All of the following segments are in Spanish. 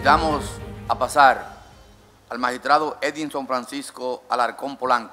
Damos a pasar al magistrado Edinson Francisco Alarcón Polanco.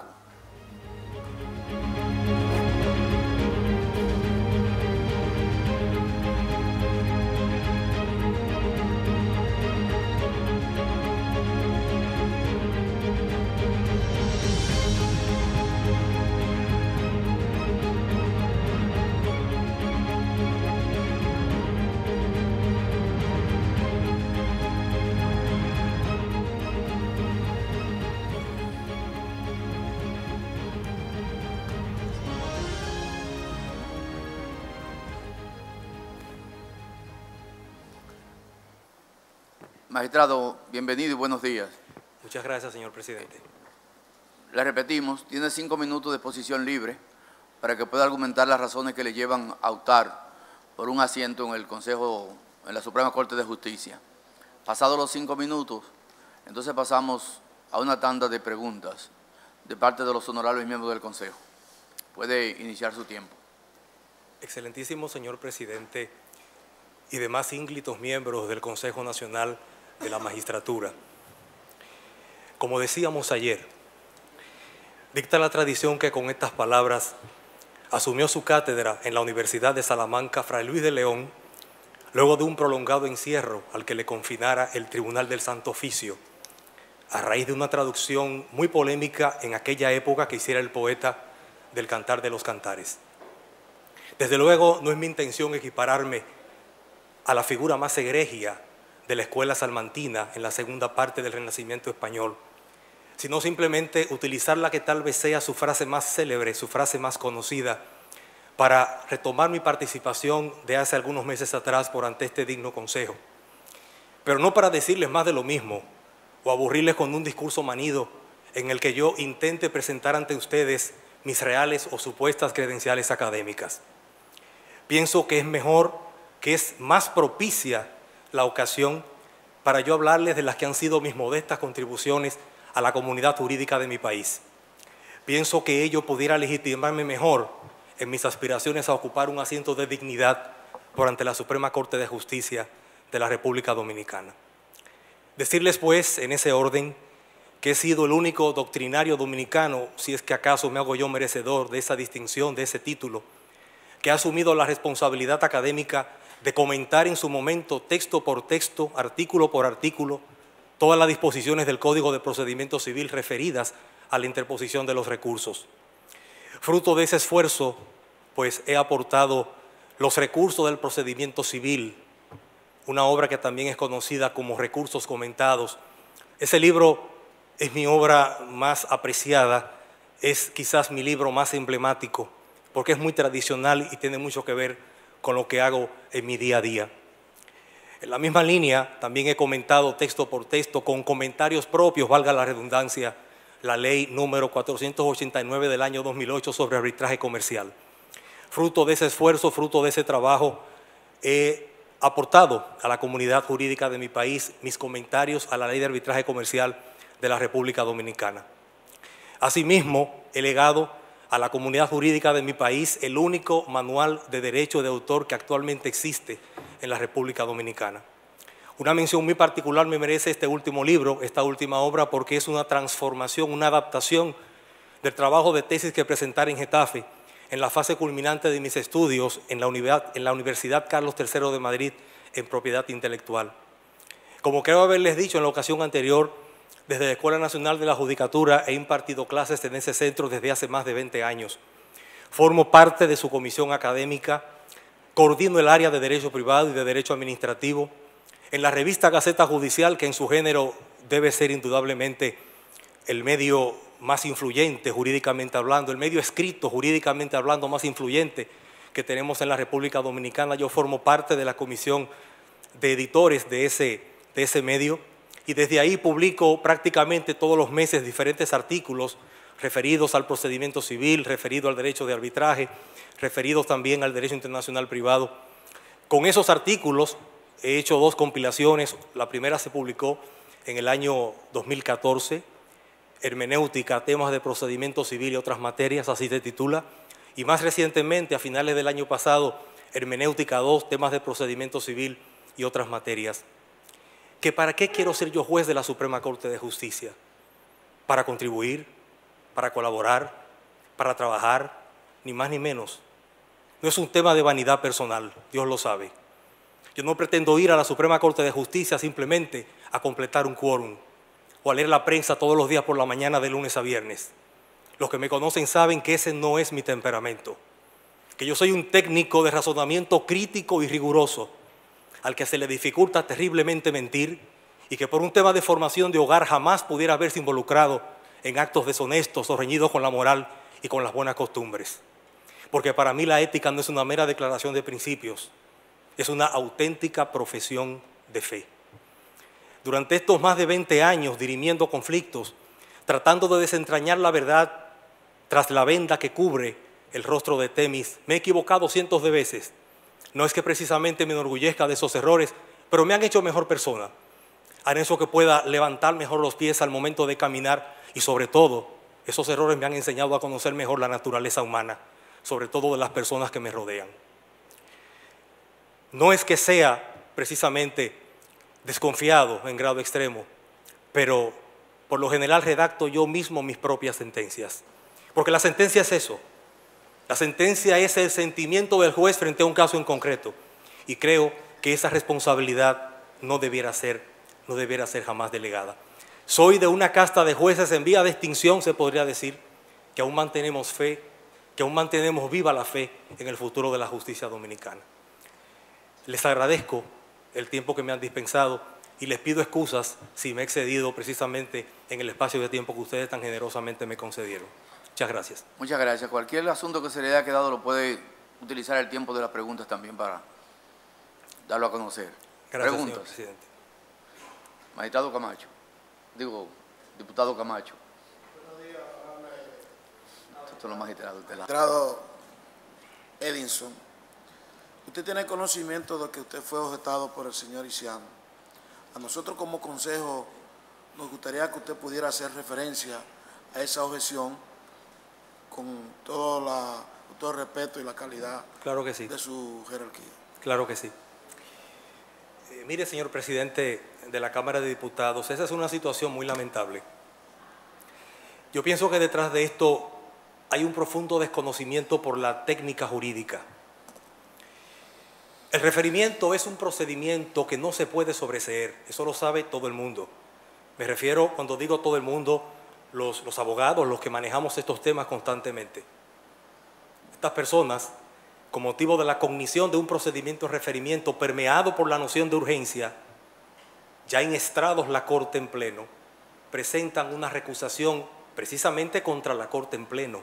Magistrado, bienvenido y buenos días. Muchas gracias, señor presidente. Le repetimos, tiene 5 minutos de exposición libre para que pueda argumentar las razones que le llevan a optar por un asiento en el Consejo, en la Suprema Corte de Justicia. Pasados los 5 minutos, entonces pasamos a una tanda de preguntas de parte de los honorables miembros del Consejo. Puede iniciar su tiempo. Excelentísimo señor presidente y demás ínclitos miembros del Consejo Nacional de la Magistratura. Como decíamos ayer, dicta la tradición que con estas palabras asumió su cátedra en la Universidad de Salamanca Fray Luis de León, luego de un prolongado encierro al que le confinara el Tribunal del Santo Oficio, a raíz de una traducción muy polémica en aquella época que hiciera el poeta del Cantar de los Cantares. Desde luego no es mi intención equipararme a la figura más egregia de la escuela salmantina en la segunda parte del Renacimiento español, sino simplemente utilizar la que tal vez sea su frase más célebre, su frase más conocida, para retomar mi participación de hace algunos meses atrás por ante este digno consejo. Pero no para decirles más de lo mismo o aburrirles con un discurso manido en el que yo intente presentar ante ustedes mis reales o supuestas credenciales académicas. Pienso que es mejor, que es más propicia la ocasión para yo hablarles de las que han sido mis modestas contribuciones a la comunidad jurídica de mi país. Pienso que ello pudiera legitimarme mejor en mis aspiraciones a ocupar un asiento de dignidad por ante la Suprema Corte de Justicia de la República Dominicana. Decirles pues, en ese orden, que he sido el único doctrinario dominicano, si es que acaso me hago yo merecedor de esa distinción, de ese título, que ha asumido la responsabilidad académica de comentar en su momento, texto por texto, artículo por artículo, todas las disposiciones del Código de Procedimiento Civil referidas a la interposición de los recursos. Fruto de ese esfuerzo, pues he aportado los recursos del procedimiento civil, una obra que también es conocida como Recursos Comentados. Ese libro es mi obra más apreciada, es quizás mi libro más emblemático, porque es muy tradicional y tiene mucho que ver con lo que hago en mi día a día. En la misma línea, también he comentado texto por texto, con comentarios propios, valga la redundancia, la ley número 489 del año 2008 sobre arbitraje comercial. Fruto de ese esfuerzo, fruto de ese trabajo, he aportado a la comunidad jurídica de mi país mis comentarios a la ley de arbitraje comercial de la República Dominicana. Asimismo, he legado a la comunidad jurídica de mi país el único manual de derecho de autor que actualmente existe en la República Dominicana. Una mención muy particular me merece este último libro, esta última obra, porque es una transformación, una adaptación del trabajo de tesis que presenté en Getafe en la fase culminante de mis estudios en la Universidad Carlos III de Madrid en propiedad intelectual. Como creo haberles dicho en la ocasión anterior, desde la Escuela Nacional de la Judicatura he impartido clases en ese centro desde hace más de 20 años. Formo parte de su comisión académica, coordino el área de Derecho Privado y de Derecho Administrativo. En la revista Gaceta Judicial, que en su género debe ser indudablemente el medio más influyente jurídicamente hablando, el medio escrito jurídicamente hablando más influyente que tenemos en la República Dominicana, yo formo parte de la comisión de editores de ese medio. Y desde ahí publico prácticamente todos los meses diferentes artículos referidos al procedimiento civil, referidos al derecho de arbitraje, referidos también al derecho internacional privado. Con esos artículos he hecho 2 compilaciones. La primera se publicó en el año 2014, Hermenéutica, temas de procedimiento civil y otras materias, así se titula. Y más recientemente, a finales del año pasado, Hermenéutica 2, temas de procedimiento civil y otras materias. que ¿para qué quiero ser yo juez de la Suprema Corte de Justicia? Para contribuir, para colaborar, para trabajar, ni más ni menos. No es un tema de vanidad personal, Dios lo sabe. Yo no pretendo ir a la Suprema Corte de Justicia simplemente a completar un quórum o a leer la prensa todos los días por la mañana de lunes a viernes. Los que me conocen saben que ese no es mi temperamento, que yo soy un técnico de razonamiento crítico y riguroso, al que se le dificulta terriblemente mentir y que por un tema de formación de hogar jamás pudiera haberse involucrado en actos deshonestos o reñidos con la moral y con las buenas costumbres. Porque para mí la ética no es una mera declaración de principios, es una auténtica profesión de fe. Durante estos más de 20 años dirimiendo conflictos, tratando de desentrañar la verdad tras la venda que cubre el rostro de Temis, me he equivocado cientos de veces. No es que precisamente me enorgullezca de esos errores, pero me han hecho mejor persona. Han hecho que pueda levantar mejor los pies al momento de caminar y sobre todo, esos errores me han enseñado a conocer mejor la naturaleza humana, sobre todo de las personas que me rodean. No es que sea precisamente desconfiado en grado extremo, pero por lo general redacto yo mismo mis propias sentencias. Porque la sentencia es eso. La sentencia es el sentimiento del juez frente a un caso en concreto. Y creo que esa responsabilidad no debiera ser jamás delegada. Soy de una casta de jueces en vía de extinción, se podría decir, que aún mantenemos fe, que aún mantenemos viva la fe en el futuro de la justicia dominicana. Les agradezco el tiempo que me han dispensado y les pido excusas si me he excedido precisamente en el espacio de tiempo que ustedes tan generosamente me concedieron. Muchas gracias. Muchas gracias. Cualquier asunto que se le haya quedado lo puede utilizar el tiempo de las preguntas también para darlo a conocer. Gracias, preguntas. señor presidente. Magistrado Camacho. Digo, diputado Camacho. Buenos días, Estos son los magistrados. magistrado Edinson. Usted tiene conocimiento de que usted fue objetado por el señor Isiano. A nosotros como consejo nos gustaría que usted pudiera hacer referencia a esa objeción con todo el respeto y la calidad Claro que sí. de su jerarquía. Claro que sí. Mire, señor presidente de la Cámara de Diputados, esa es una situación muy lamentable. Yo pienso que detrás de esto hay un profundo desconocimiento por la técnica jurídica. El referimiento es un procedimiento que no se puede sobreseer, eso lo sabe todo el mundo. Me refiero, cuando digo todo el mundo, los abogados, los que manejamos estos temas constantemente. Estas personas, con motivo de la cognición de un procedimiento de referimiento permeado por la noción de urgencia, ya en estrados la Corte en pleno, presentan una recusación precisamente contra la Corte en pleno.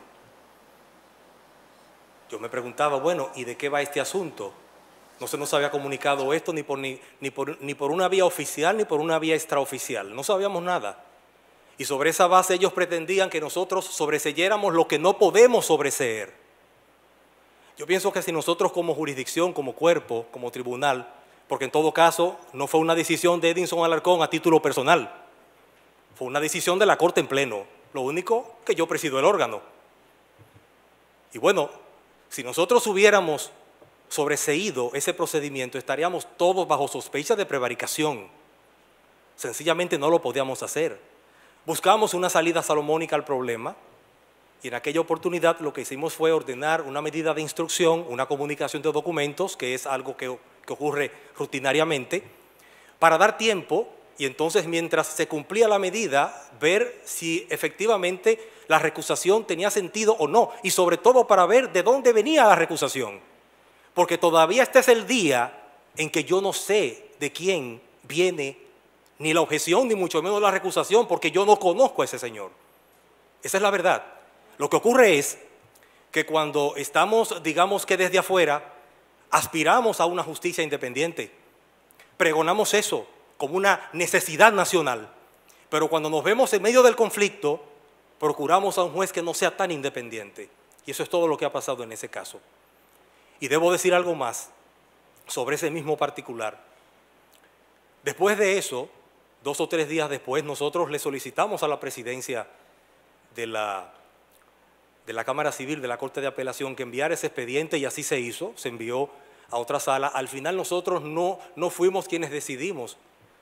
Yo me preguntaba, bueno, ¿y de qué va este asunto? No se nos había comunicado esto ni por una vía oficial ni por una vía extraoficial. No sabíamos nada. Y sobre esa base ellos pretendían que nosotros sobreseyéramos lo que no podemos sobreseer. Yo pienso que si nosotros como jurisdicción, como cuerpo, como tribunal, porque en todo caso no fue una decisión de Edinson Alarcón a título personal, fue una decisión de la Corte en pleno, lo único que yo presido el órgano. Y bueno, si nosotros hubiéramos sobreseído ese procedimiento, estaríamos todos bajo sospecha de prevaricación. Sencillamente no lo podíamos hacer. Buscamos una salida salomónica al problema y en aquella oportunidad lo que hicimos fue ordenar una medida de instrucción, una comunicación de documentos, que es algo que ocurre rutinariamente, para dar tiempo y entonces mientras se cumplía la medida, ver si efectivamente la recusación tenía sentido o no, y sobre todo para ver de dónde venía la recusación. Porque todavía este es el día en que yo no sé de quién viene ni la objeción, ni mucho menos la recusación, porque yo no conozco a ese señor. Esa es la verdad. Lo que ocurre es que cuando estamos, digamos que desde afuera, aspiramos a una justicia independiente, pregonamos eso como una necesidad nacional, pero cuando nos vemos en medio del conflicto, procuramos a un juez que no sea tan independiente. Y eso es todo lo que ha pasado en ese caso. Y debo decir algo más sobre ese mismo particular. Después de eso, 2 o 3 días después, nosotros le solicitamos a la presidencia de la Cámara Civil de la Corte de Apelación que enviara ese expediente y así se hizo, se envió a otra sala. Al final nosotros no fuimos quienes decidimos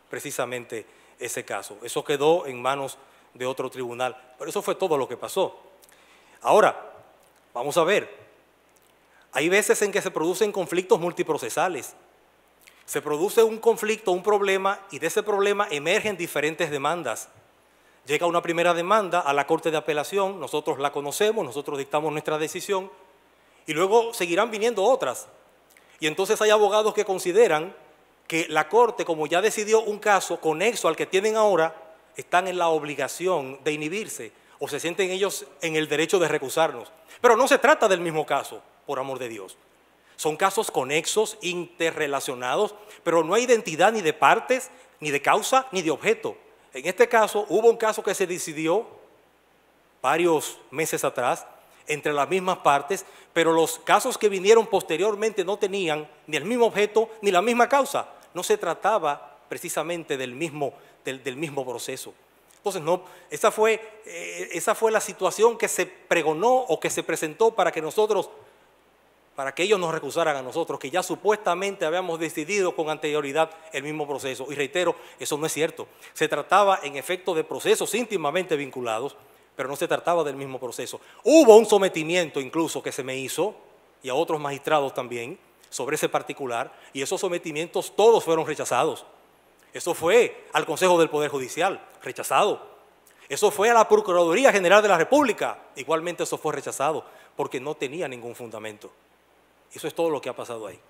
precisamente ese caso. Eso quedó en manos de otro tribunal, pero eso fue todo lo que pasó. Ahora, vamos a ver, hay veces en que se producen conflictos multiprocesales. Se produce un conflicto, un problema, y de ese problema emergen diferentes demandas. Llega una primera demanda a la Corte de Apelación, nosotros la conocemos, nosotros dictamos nuestra decisión, y luego seguirán viniendo otras. Y entonces hay abogados que consideran que la Corte, como ya decidió un caso conexo al que tienen ahora, están en la obligación de inhibirse o se sienten ellos en el derecho de recusarnos. Pero no se trata del mismo caso, por amor de Dios. Son casos conexos, interrelacionados, pero no hay identidad ni de partes, ni de causa, ni de objeto. En este caso, hubo un caso que se decidió varios meses atrás entre las mismas partes, pero los casos que vinieron posteriormente no tenían ni el mismo objeto ni la misma causa. No se trataba precisamente del mismo proceso. Entonces, no, esa fue la situación que se pregonó o que se presentó para que ellos nos recusaran a nosotros, que ya supuestamente habíamos decidido con anterioridad el mismo proceso. Y reitero, eso no es cierto. Se trataba en efecto de procesos íntimamente vinculados, pero no se trataba del mismo proceso. Hubo un sometimiento incluso que se me hizo, y a otros magistrados también, sobre ese particular, y esos sometimientos todos fueron rechazados. Eso fue al Consejo del Poder Judicial, rechazado. Eso fue a la Procuraduría General de la República, igualmente eso fue rechazado, porque no tenía ningún fundamento. Eso es todo lo que ha pasado ahí.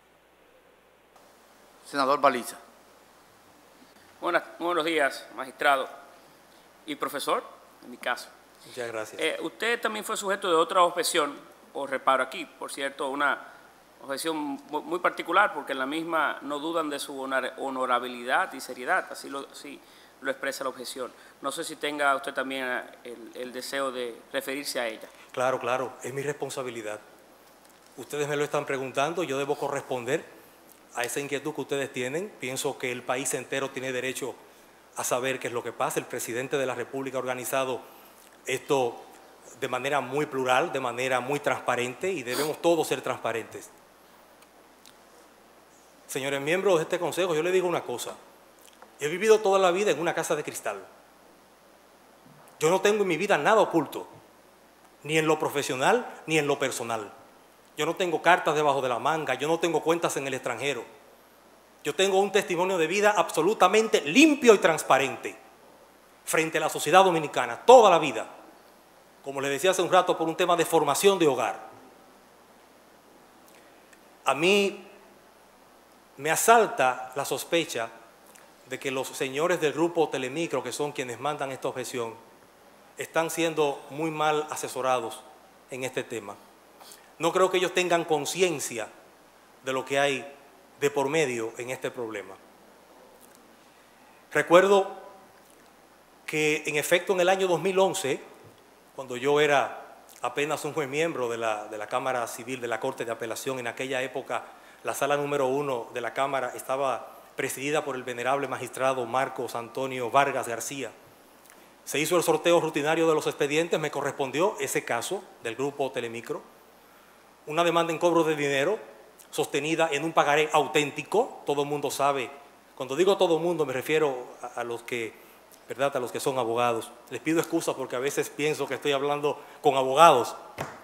Senador Baliza. Buenos días, magistrado y profesor, en mi caso. Muchas gracias. Usted también fue sujeto de otra objeción o reparo aquí, por cierto, una objeción muy particular, porque en la misma no dudan de su honorabilidad y seriedad, así lo expresa la objeción. No sé si tenga usted también el deseo de referirse a ella. Claro, claro, es mi responsabilidad. Ustedes me lo están preguntando, yo debo corresponder a esa inquietud que ustedes tienen. Pienso que el país entero tiene derecho a saber qué es lo que pasa. El presidente de la República ha organizado esto de manera muy plural, de manera muy transparente, y debemos todos ser transparentes. Señores miembros de este consejo, yo les digo una cosa. He vivido toda la vida en una casa de cristal. Yo no tengo en mi vida nada oculto, ni en lo profesional ni en lo personal. Yo no tengo cartas debajo de la manga, yo no tengo cuentas en el extranjero. Yo tengo un testimonio de vida absolutamente limpio y transparente frente a la sociedad dominicana, toda la vida. Como les decía hace un rato, por un tema de formación de hogar. A mí me asalta la sospecha de que los señores del grupo Telemicro, que son quienes mandan esta objeción, están siendo muy mal asesorados en este tema. No creo que ellos tengan conciencia de lo que hay de por medio en este problema. Recuerdo que en efecto en el año 2011, cuando yo era apenas un juez miembro de la Cámara Civil de la Corte de Apelación, en aquella época la sala número 1 de la Cámara estaba presidida por el venerable magistrado Marcos Antonio Vargas García. Se hizo el sorteo rutinario de los expedientes, me correspondió ese caso del grupo Telemicro, una demanda en cobro de dinero sostenida en un pagaré auténtico. Todo el mundo sabe, cuando digo todo el mundo me refiero a los que, ¿verdad?, a los que son abogados. Les pido excusas porque a veces pienso que estoy hablando con abogados.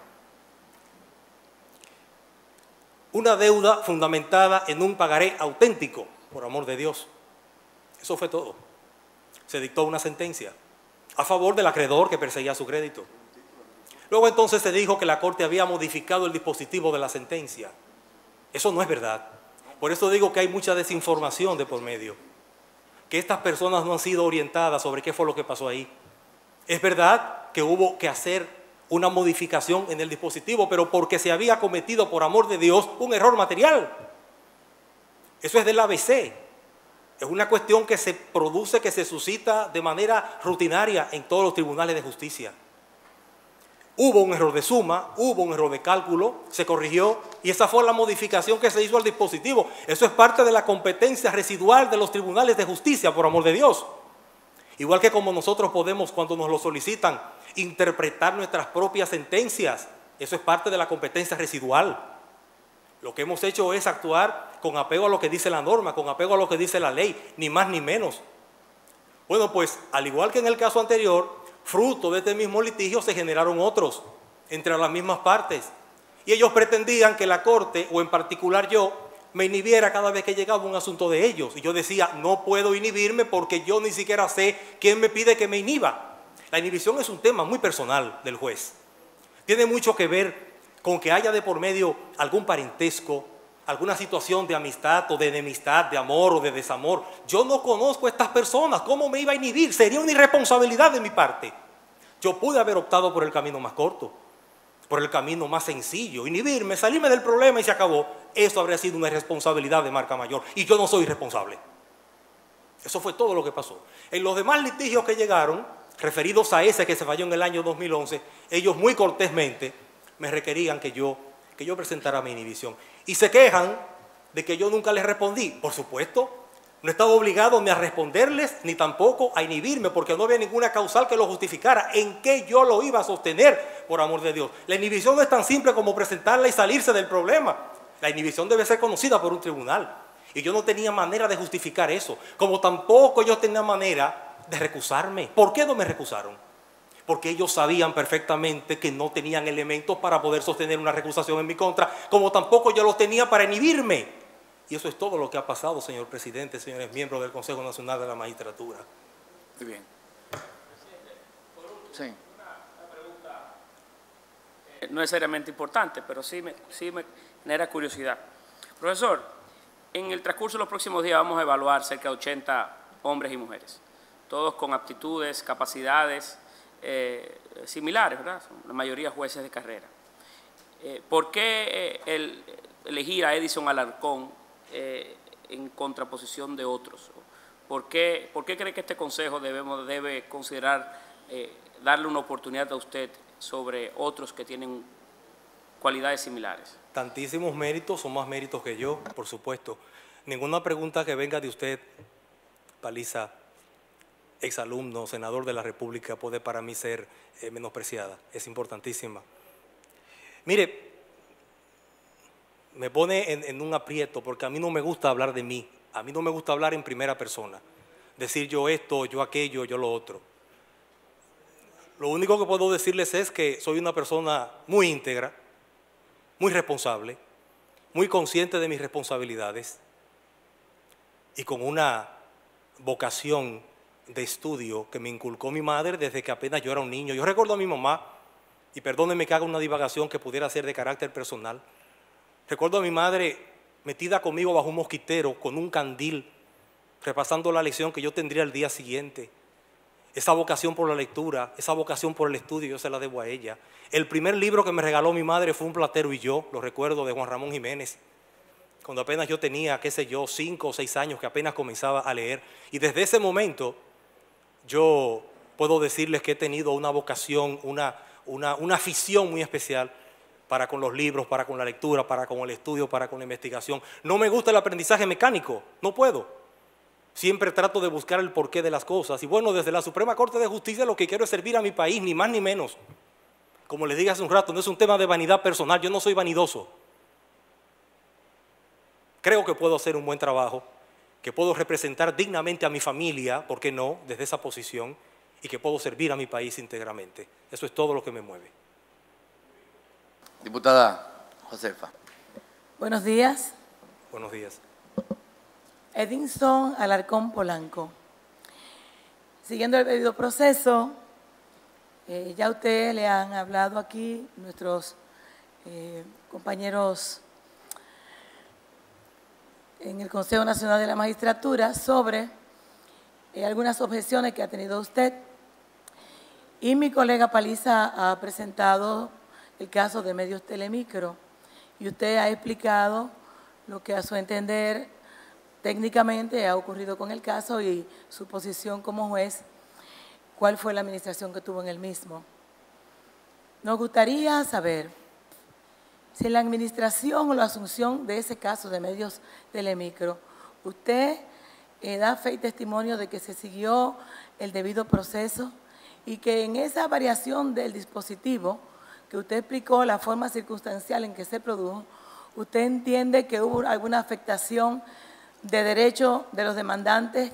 Una deuda fundamentada en un pagaré auténtico, por amor de Dios. Eso fue todo. Se dictó una sentencia a favor del acreedor que perseguía su crédito. Luego entonces se dijo que la Corte había modificado el dispositivo de la sentencia. Eso no es verdad. Por eso digo que hay mucha desinformación de por medio. Que estas personas no han sido orientadas sobre qué fue lo que pasó ahí. Es verdad que hubo que hacer una modificación en el dispositivo, pero porque se había cometido, por amor de Dios, un error material. Eso es del ABC. Es una cuestión que se produce, que se suscita de manera rutinaria en todos los tribunales de justicia. Hubo un error de suma, hubo un error de cálculo, se corrigió y esa fue la modificación que se hizo al dispositivo. Eso es parte de la competencia residual de los tribunales de justicia, por amor de Dios. Igual que como nosotros podemos, cuando nos lo solicitan, interpretar nuestras propias sentencias. Eso es parte de la competencia residual. Lo que hemos hecho es actuar con apego a lo que dice la norma, con apego a lo que dice la ley, ni más ni menos. Bueno, pues al igual que en el caso anterior, fruto de este mismo litigio se generaron otros entre las mismas partes. Y ellos pretendían que la Corte, o en particular yo, me inhibiera cada vez que llegaba un asunto de ellos. Y yo decía, no puedo inhibirme porque yo ni siquiera sé quién me pide que me inhiba. La inhibición es un tema muy personal del juez. Tiene mucho que ver con que haya de por medio algún parentesco, alguna situación de amistad o de enemistad, de amor o de desamor. Yo no conozco a estas personas, ¿cómo me iba a inhibir? Sería una irresponsabilidad de mi parte. Yo pude haber optado por el camino más corto, por el camino más sencillo, inhibirme, salirme del problema y se acabó. Eso habría sido una irresponsabilidad de marca mayor y yo no soy responsable. Eso fue todo lo que pasó. En los demás litigios que llegaron, referidos a ese que se falló en el año 2011, ellos muy cortésmente me requerían que yo presentara mi inhibición. Y se quejan de que yo nunca les respondí. Por supuesto, no estaba obligado ni a responderles, ni tampoco a inhibirme, porque no había ninguna causal que lo justificara. ¿En qué yo lo iba a sostener, por amor de Dios? La inhibición no es tan simple como presentarla y salirse del problema. La inhibición debe ser conocida por un tribunal. Y yo no tenía manera de justificar eso, como tampoco yo tenía manera de recusarme. ¿Por qué no me recusaron? Porque ellos sabían perfectamente que no tenían elementos para poder sostener una recusación en mi contra, como tampoco yo los tenía para inhibirme. Y eso es todo lo que ha pasado, señor presidente, señores miembros del Consejo Nacional de la Magistratura. Muy bien. Sí. Una pregunta no necesariamente importante, pero sí me genera curiosidad. Profesor, en el transcurso de los próximos días vamos a evaluar cerca de 80 hombres y mujeres, todos con aptitudes, capacidades similares, ¿verdad? Son la mayoría jueces de carrera. ¿Por qué elegir a Edison Alarcón en contraposición de otros? ¿Por qué cree que este Consejo debe considerar darle una oportunidad a usted sobre otros que tienen cualidades similares? Tantísimos méritos, son más méritos que yo, por supuesto. Ninguna pregunta que venga de usted, Paliza, exalumno, senador de la República, puede para mí ser menospreciada. Es importantísima. Mire, me pone en un aprieto porque a mí no me gusta hablar de mí. A mí no me gusta hablar en primera persona. Decir yo esto, yo aquello, yo lo otro. Lo único que puedo decirles es que soy una persona muy íntegra, muy responsable, muy consciente de mis responsabilidades y con una vocación de estudio que me inculcó mi madre desde que apenas yo era un niño. Yo recuerdo a mi mamá, y perdónenme que haga una divagación que pudiera ser de carácter personal, recuerdo a mi madre metida conmigo bajo un mosquitero con un candil, repasando la lección que yo tendría el día siguiente. Esa vocación por la lectura, esa vocación por el estudio, yo se la debo a ella. El primer libro que me regaló mi madre fue Un platero y yo, lo recuerdo, de Juan Ramón Jiménez, cuando apenas yo tenía, qué sé yo, 5 o 6 años, que apenas comenzaba a leer. Y desde ese momento yo puedo decirles que he tenido una vocación, una afición muy especial para con los libros, para con la lectura, para con el estudio, para con la investigación. No me gusta el aprendizaje mecánico, no puedo. Siempre trato de buscar el porqué de las cosas. Y bueno, desde la Suprema Corte de Justicia lo que quiero es servir a mi país, ni más ni menos. Como les dije hace un rato, no es un tema de vanidad personal, yo no soy vanidoso. Creo que puedo hacer un buen trabajo, que puedo representar dignamente a mi familia, ¿por qué no?, desde esa posición, y que puedo servir a mi país íntegramente. Eso es todo lo que me mueve. Diputada Josefa. Buenos días. Buenos días. Edison Alarcón Polanco. Siguiendo el debido proceso, ya a usted le han hablado aquí nuestros compañeros en el Consejo Nacional de la Magistratura sobre algunas objeciones que ha tenido usted. Y mi colega Paliza ha presentado el caso de Medios Telemicro y usted ha explicado lo que a su entender técnicamente ha ocurrido con el caso y su posición como juez, cuál fue la administración que tuvo en el mismo. Nos gustaría saber si en la administración o la asunción de ese caso de Medios Telemicro, usted da fe y testimonio de que se siguió el debido proceso y que en esa variación del dispositivo que usted explicó, la forma circunstancial en que se produjo, ¿Usted entiende que hubo alguna afectación de derecho de los demandantes?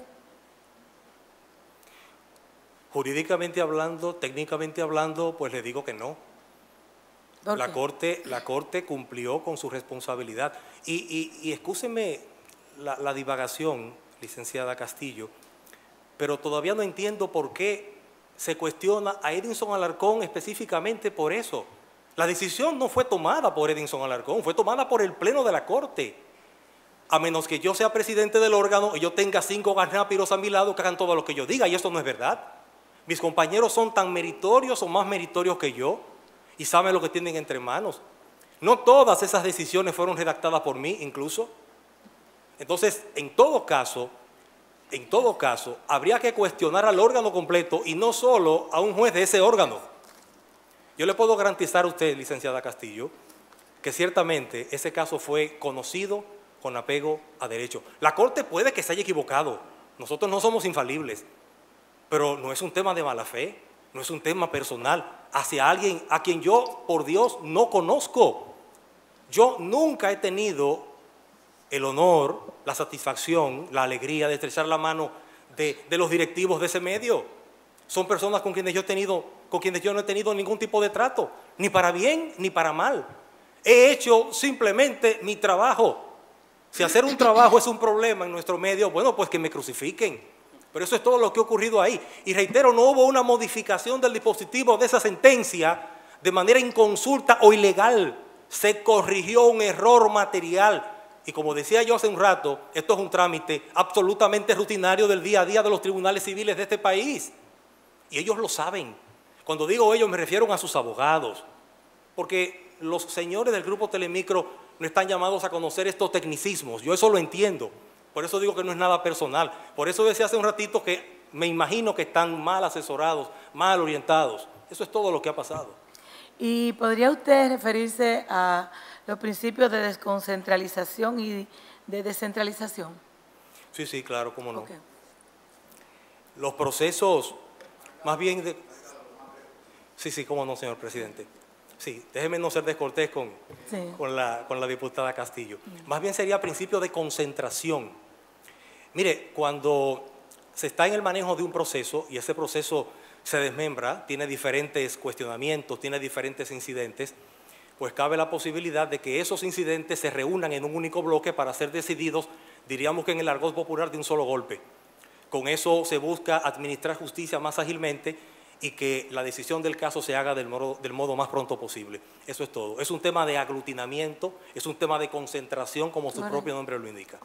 Jurídicamente hablando, técnicamente hablando, pues le digo que no. La Corte cumplió con su responsabilidad. Y excúseme la divagación, licenciada Castillo, pero todavía no entiendo por qué se cuestiona a Edinson Alarcón específicamente por eso. La decisión no fue tomada por Edinson Alarcón, fue tomada por el Pleno de la Corte. A menos que yo sea presidente del órgano y yo tenga 5 garnápiros a mi lado que hagan todo lo que yo diga, y eso no es verdad. Mis compañeros son tan meritorios o más meritorios que yo y saben lo que tienen entre manos. No todas esas decisiones fueron redactadas por mí, incluso. Entonces, en todo caso, habría que cuestionar al órgano completo y no solo a un juez de ese órgano. Yo le puedo garantizar a usted, licenciada Castillo, que ciertamente ese caso fue conocido con apego a derecho. La Corte puede que se haya equivocado, nosotros no somos infalibles, pero no es un tema de mala fe, no es un tema personal hacia alguien a quien yo, por Dios, no conozco. Yo nunca he tenido el honor, la satisfacción, la alegría de estrechar la mano de los directivos de ese medio. Son personas con quienes yo no he tenido ningún tipo de trato, ni para bien ni para mal. He hecho simplemente mi trabajo. Si hacer un trabajo es un problema en nuestro medio, bueno, pues que me crucifiquen. Pero eso es todo lo que ha ocurrido ahí. Y reitero, no hubo una modificación del dispositivo de esa sentencia de manera inconsulta o ilegal. Se corrigió un error material. Y como decía yo hace un rato, esto es un trámite absolutamente rutinario del día a día de los tribunales civiles de este país. Y ellos lo saben. Cuando digo ellos me refiero a sus abogados. Porque los señores del Grupo Telemicro no están llamados a conocer estos tecnicismos. Yo eso lo entiendo. Por eso digo que no es nada personal. Por eso decía hace un ratito que me imagino que están mal asesorados, mal orientados. Eso es todo lo que ha pasado. ¿Y podría usted referirse a los principios de desconcentralización y de descentralización? Sí, claro, cómo no. Okay. Los procesos, más bien de... Sí, cómo no, señor presidente. Sí, déjeme no ser descortés con la diputada Castillo. Más bien sería principio de concentración. Mire, cuando se está en el manejo de un proceso y ese proceso se desmembra, tiene diferentes cuestionamientos, tiene diferentes incidentes, pues cabe la posibilidad de que esos incidentes se reúnan en un único bloque para ser decididos, diríamos que en el argot popular, de un solo golpe. Con eso se busca administrar justicia más ágilmente y que la decisión del caso se haga del modo más pronto posible. Eso es todo. Es un tema de aglutinamiento, es un tema de concentración, como su propio nombre lo indica.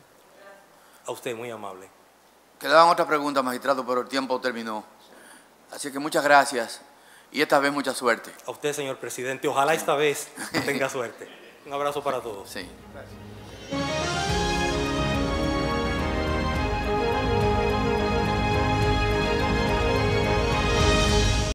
A usted, muy amable. Quedaban otras preguntas, magistrado, pero el tiempo terminó. Así que muchas gracias y esta vez mucha suerte. A usted, señor presidente. Ojalá esta vez tenga suerte. Un abrazo para todos. Sí. Gracias.